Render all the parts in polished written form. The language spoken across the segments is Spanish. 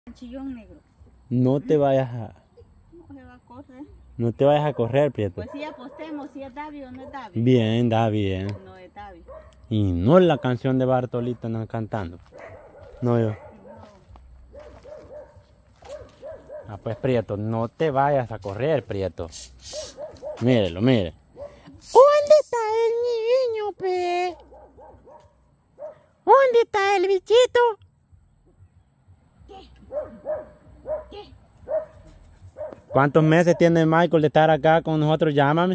Chillón negro. No te vayas a... No se va a correr. No te vayas a correr, Prieto. Pues si apostemos si es David o no es David. Bien, da bien. No es David. Y no la canción de Bartolito andan cantando. No yo. Ah, pues Prieto, no te vayas a correr, Prieto. Mírelo, mire. ¿Dónde está el niño, pe? ¿Dónde está el bichito? ¿Qué? ¿Cuántos meses tiene Michael de estar acá con nosotros? Llámame.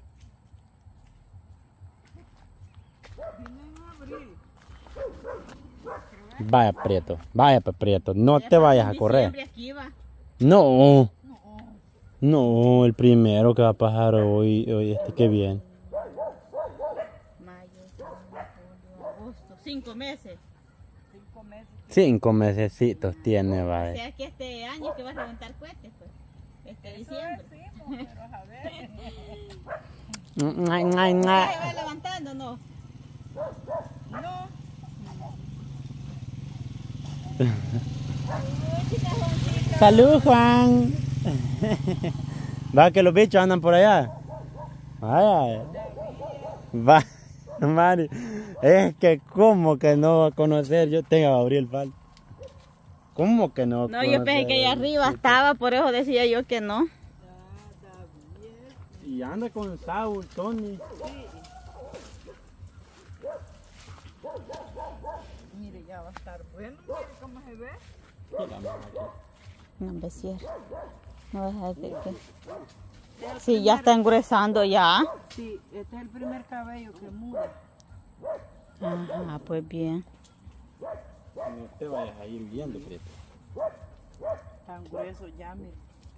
Vaya Prieto, vaya pues Prieto, no te vayas a correr. Aquí va. No, no, el primero que va a pasar hoy qué bien. Mayo, junio, agosto. 5 meses. 5 meses. 5 mesecitos tiene, O vaya. sea que este año que va a reventar cohetes, pues. Este diciembre. Pero a ver. ¿Se va levantando o no? No. Salud, Juan. Va que los bichos andan por allá. Vaya. Va, Mari. Es que como que no va a conocer. Yo tengo a Gabriel Fal. ¿Cómo que no? No, yo pensé que allá arriba estaba, por eso decía yo que no. Y anda con Saúl, Tony. Mire, ya va a estar bueno. Mire cómo se ve. No, hombre, cierra. No deja de que... Sí, ya está engruesando ya. Sí, este es el primer cabello que muda. Ajá, pues bien. No te vayas a ir viendo, Prieto. Tan grueso ya, mire.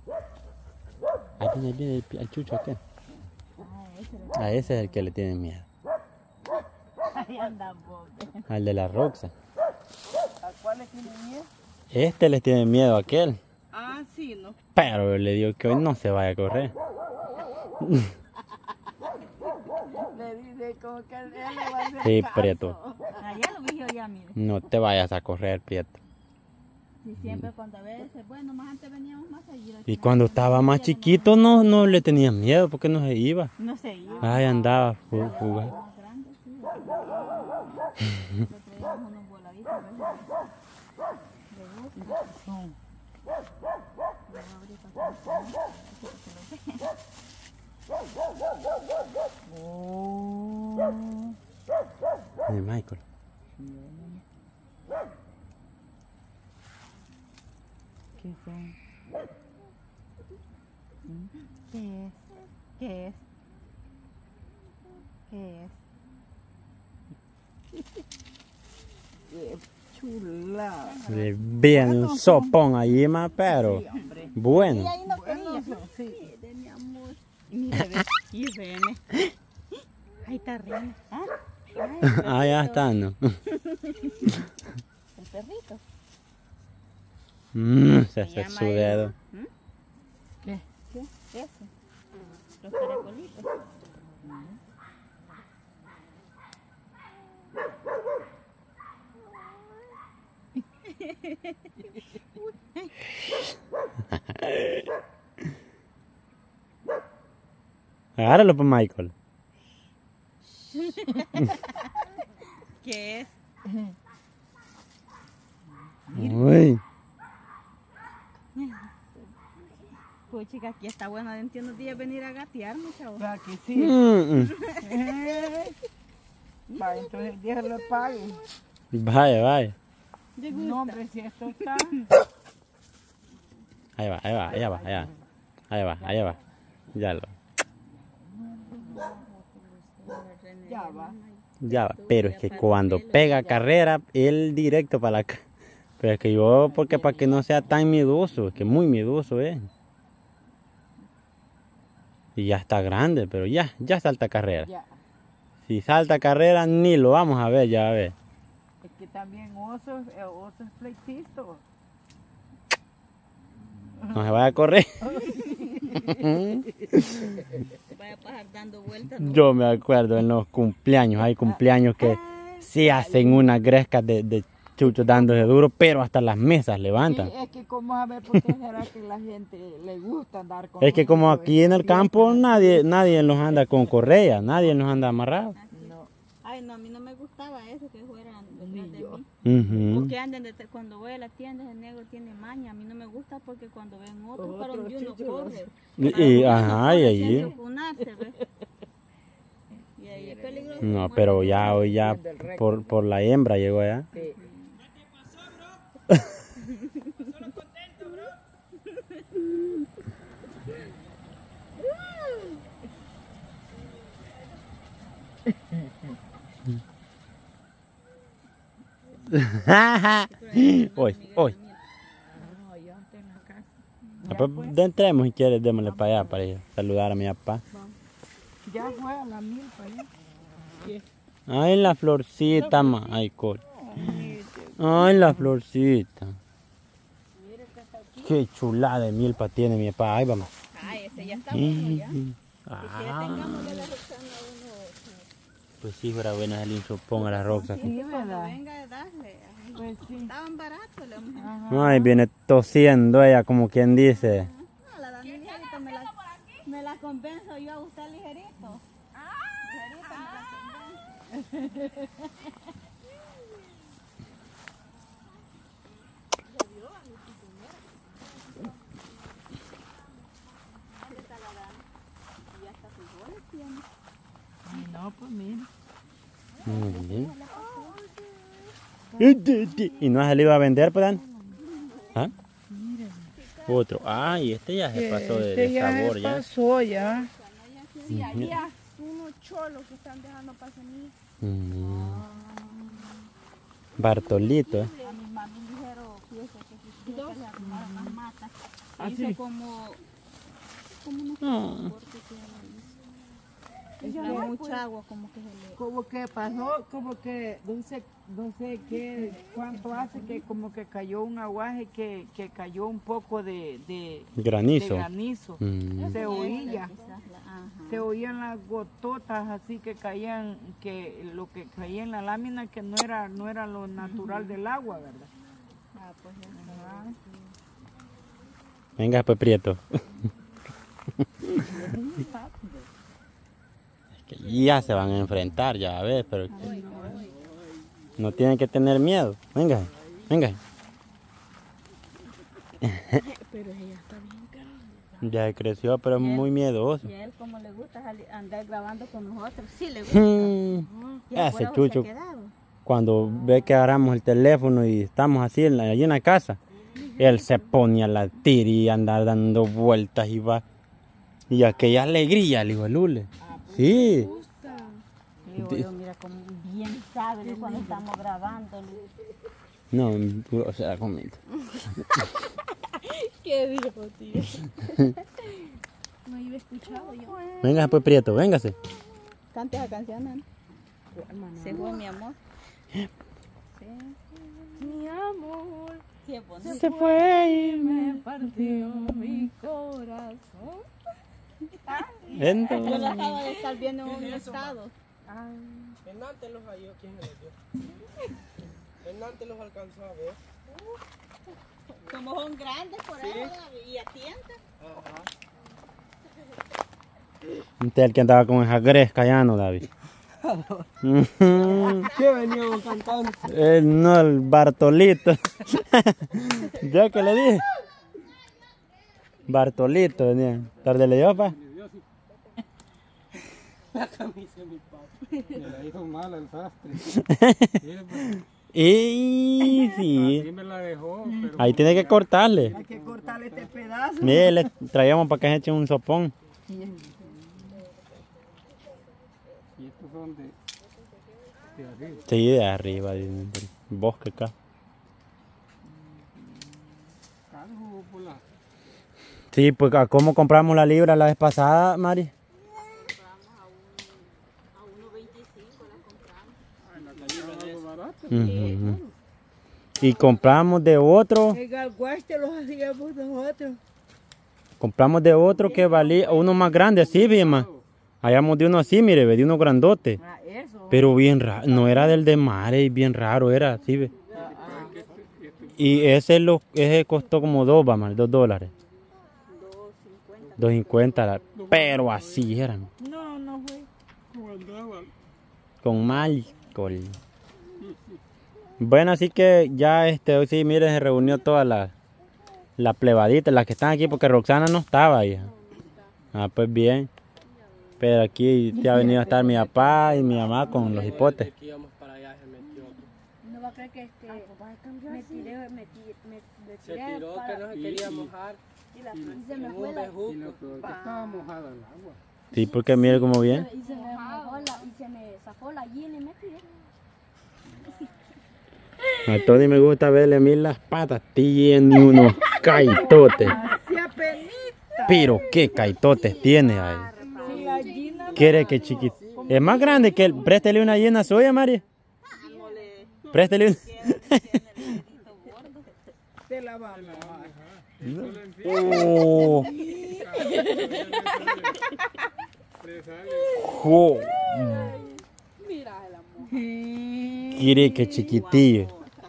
Ahí viene el chucho aquel. A ese es el que le tiene miedo. Ahí anda vos. Al de la Roxa. ¿A cuál le tiene miedo? Este le tiene miedo a aquel. Ah, sí, ¿no? Pero yo le digo que hoy no se vaya a correr. Le dice como que él le va a hacer Sí, caso. Prieto. Allá lo vi yo ya, mire. No te vayas a correr, Prieto. Y siempre cuando a veces, bueno, más antes veníamos más seguido. Y cuando estaba más chiquito no le tenía miedo porque no se iba. No se iba. Ay, andaba jugando. Más grande, sí. Le traíamos unos voladitos a veces. De gusto. De Michael. ¿Qué son? ¿Qué es? ¿Qué es? ¿Qué es? Qué chula. Bien un sopón allí más, pero Sí, hombre. bueno. Y ahí no Bueno, quería. sí. De mi amor. Mire, ve. Y Rene. Ahí está Rene. ¿Ah? Ay, el Ah, ya perrito. está, ¿no? El perrito. Se hace su dedo. ¿Mm? ¿Qué? ¿Qué? Eso. Los caracolitos. Agárralo pues, Michael. ¿Qué es? Uy. Pues chica, aquí está bueno dentro de unos días venir a gatear, mi chavo. ¿Para que sí? Mm. Va, entonces el día lo pague. Vaya, vaya. ¿Te gusta? No, hombre, si esto está... Ahí va, ahí va, allá va, allá. Ahí va, allá va. Ya lo. Ya va. Ya va. Pero es que cuando pega carrera, él directo para la... Pero es que yo, porque para que no sea tan miedoso, es que muy miedoso es. Y ya está grande, pero ya salta carrera. Ya. Si salta carrera, ni lo vamos a ver, ya a ver. Es que también oso es pleitista. No se vaya a correr. Vaya a pasar dando vueltas. ¿No? Yo me acuerdo en los cumpleaños, hay cumpleaños que sí hacen unas grescas de chuchos dándose duro, pero hasta las mesas levantan. Sí, es que como a ver por qué será que la gente le gusta andar con Es que como los aquí en el campo nadie nos anda con correa, nadie nos anda amarrado. No, Ay, no, a mí no me gustaba eso, que fueran detrás de yo. mí. Ujú. Porque anden detrás, cuando voy a la tienda, el negro tiene maña. A mí no me gusta porque cuando ven otro, para Otro donde uno chicho. corre. Ajá, y allí. Y ahí es peligroso. No, pero ya hoy ya por la hembra llegó allá. sí. Hoy. No, yo antes en la casa. Entremos si quieres, démosle para allá para ir a saludar a mi papá. Ya fue a la milpa, ¿ya? Ay, la florcita, ma. Ay, coño. Ay, la florcita. Qué chulada de milpa tiene mi papá. Ay, vamos. Ay, ese ya está bueno ya. Ah, Tengámosle la Roxana a uno. pues sí, fuera buena el insopón a la roxa. Sí, Cuando ¿verdad? venga a darle. Ay, Pues sí. estaban baratos. Le vamos a... Ay, viene tosiendo ella, como quien dice. No, la dan ligerito, me la convenzo yo a usted ligerito. Ligerito me la convenzo. ¿Dónde está la dama? Y hasta frijoles tiene. Ay, no, pues mira. Muy bien. ¿Y no se le iba a vender, pues, Dan? ¿Ah? Otro. Ah, y este ya se pasó de sabor, ya. pasó ya. Sí, había unos cholos que están dejando para semillas. Bartolito, A mi mami dijeron, fíjese que si se le arrumaron las matas. Así. Hizo como no sé, porque tiene mucha agua, como que se le... Como que pasó, como que no sé qué, cuánto hace que como que cayó un aguaje que cayó un poco de granizo. granizo. Se oía. Se oían las gototas así que caían, que lo que caía en la lámina que no era lo natural del agua, ¿verdad? Ah, pues Venga, pues, Prieto. Es que ya se van a enfrentar, ya a ver, pero no tienen que tener miedo. Venga, venga. pero ella está bien grande. Ya creció, pero es muy miedoso. Y a él como le gusta andar grabando con nosotros, sí le gusta. Y Ese por eso chucho, se ha quedado. cuando ve que agarramos el teléfono y estamos así allí en la casa, él se pone a latir y andar dando vueltas y va. Y aquella alegría, le digo, Lule. Sí. Digo yo, mira como bien sabe de cuando estamos grabando. No, o sea, conmigo. ¿Qué dijo, tío? No iba escuchado yo. Venga, pues, Prieto, véngase. Cante esa canción, ¿no? Se fue mi amor. Mi amor Sí, es bonito. se fue y me partió mi corazón. Yo la acabo de estar viendo en un estado. Fernante los halló, ¿quién se los dio? Fernante los alcanzó a ver. Como son grandes por eso y atientan. Usted es el que andaba con esa gresca ya, ¿no, David? ¿Qué veníamos cantando? No, el Bartolito. ¿Ya que le dije? Bartolito venía. ¿Tarde le dio, pa? La camisa de mi papá. Me la hizo mal el sastre. Mire, pues, Y sí. así me la dejó, pero Ahí tiene que cortarle. Hay que cortarle este pedazo. Mire, le traíamos para que se eche un sopón. y estos son de arriba. Sí, de arriba, del bosque acá. Algo por la... Sí, pues ¿cómo compramos la libra la vez pasada, Mari? Algo barato. Ujú. Y compramos de otro, El galguaste los hacíamos nosotros. que valía uno más grande así, bien más. Hallamos de uno así, mire, ve, de uno grandote. Eso. Pero bien raro, no era del de mar, bien raro era así, ve. Y ese costó como $2, $2.50. Pero así eran. No, no fue. Con alcohol. Bueno, así que ya hoy sí, miren, se reunió toda la plebadita, las que están aquí, porque Roxana no estaba, hija. Ah, pues bien. Pero aquí ya ha venido a estar mi papá y mi mamá con los hipotes. Que íbamos para allá se metió. No va a creer que Se tiró que no se quería mojar. y se me En fue un la, bejuco. Estaba mojada el agua. Sí, porque mire cómo bien. y se me mojó y se me zafó la gallina y me tiré. A Tony me gusta verle a mí las patas. Tiene unos caitotes. Hacía penita. Pero qué caitotes tiene ahí. Si la gallina Quiere que chiquito. Es más grande que él. Préstele una llena suya, María. Préstele una. te la va a mojar. Oh. Jo. Quiere que chiquitillo.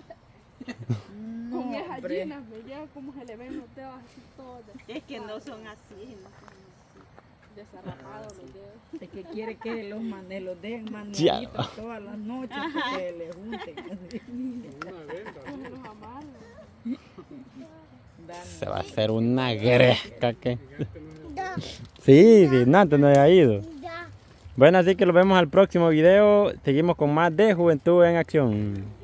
Con esas gallinas, ya como se le ven los dedos así todos Es que no son así, desarrapados los dedos. Es que quiere que los dejen Ya. manuelitos todas las noches que le junten. Los amarran. Se va a hacer una gresca que. Sí, sí, Nante no haya ido. Bueno, así que lo vemos al próximo video. Seguimos con más de Juventud en Acción.